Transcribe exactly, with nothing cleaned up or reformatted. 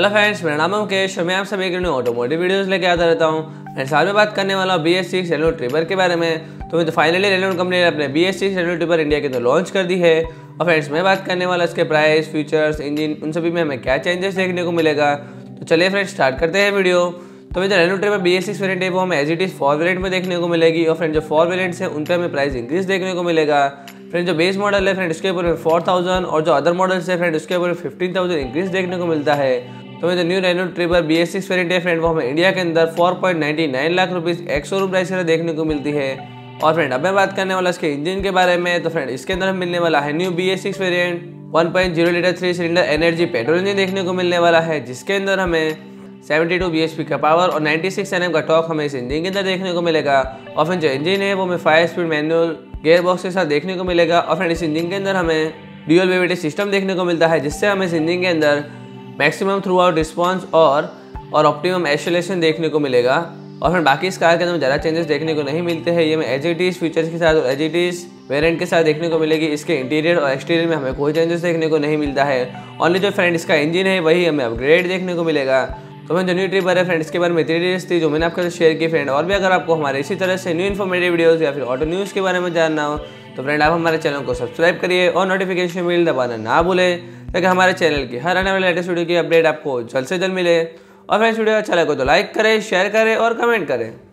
Hello friends, मेरा नाम है मुकेश और मैं आप सभी के लिए ऑटोमोटिव वीडियोस लेके आता रहता हूँ। एंड साथ में बात करने वाला हूँ B S six Renault Triber के बारे में। तो मैं तो फाइनली रेनॉल्ट कंपनी ने अपने B S six Renault Triber India के अंदर लॉन्च कर दी है। और फ्रेंड्स मैं बात करने वाला इसके प्राइस, फीचर्स, इंजन, उन सभी में हमें क्या चेंजेस देखने को मिलेगा। तो चलिए फ्रेंड्स स्टार्ट करते हैं वीडियो। तो मैं जो Renault Triber B S six variant है वो हमें as it is four variant में देखने को मिलेगी। और फ्रेंड जो फोर वेरिएंट्स हैं उन पर हमें प्राइस इंक्रीज देखने को मिलेगा। फ्रेंड जो बेस मॉडल है फ्रेंड उसके ऊपर में फोर थाउजेंड और जो अदर मॉडल्स है फ्रेंड उसके ऊपर फिफ्टीन थाउजेंड इंक्रीज देखने को मिलता है। तो मैं जो new Renault Triber B S six variant है फ्रेंड वो हमें इंडिया के अंदर four point nine nine lakh rupees ex showroom price से देखने को मिलती है। और फ्रेंड अब मैं बात करने वाला इसके इंजन के बारे में। तो फ्रेंड इसके अंदर हमें मिलने वाला है new B S six variant one point zero litre three cylinder energy petrol engine देखने को मिलने वाला है, जिसके अंदर हमें seventy two B H P का पावर और नाइंटी सिक्स एन एम का टॉर्क हमें इस इंजन के अंदर देखने को मिलेगा। और फिर जो इंजन है वो हमें five speed manual gear box के साथ देखने को मिलेगा। और फ्रेंड इस इंजन के अंदर हमें ड्यूअल वेविटी सिस्टम देखने को मिलता है, जिससे हमें इस इंजन के अंदर मैक्सिमम थ्रू आउट रिस्पॉन्स और और ऑप्टिमम एक्सेलरेशन देखने को मिलेगा। और फिर बाकी इस कार के अंदर ज़्यादा चेंजेस देखने को नहीं मिलते हैं। ये हमें एज इट इज फीचर्स के साथ और एज इट इज वेरिएंट के साथ देखने को मिलेगी। इसके इंटीरियर और एक्सटीरियर में हमें कोई चेंजेस देखने को नहीं मिलता है। ओनली जो फ्रेंड इसका इंजन है वही हमें अपग्रेड देखने को मिलेगा। तो मैं जो न्यू ट्रिबर है फ्रेंड इसके बारे में डिटेल्स थी जो मैंने आपके साथ शेयर की फ्रेंड। और भी अगर आपको हमारे इसी तरह से न्यू इन्फॉर्मेटिव वीडियोस या फिर ऑटो न्यूज़ के बारे में जानना हो तो फ्रेंड आप हमारे चैनल को सब्सक्राइब करिए और नोटिफिकेशन बेल दबाना ना भूलें, ताकि हमारे चैनल की हर आने वाले लेटेस्ट वीडियो की अपडेट आपको जल्द से जल्द मिले। और फ्रेंड्स वीडियो अच्छा लगे तो लाइक करें, शेयर करें और कमेंट करें।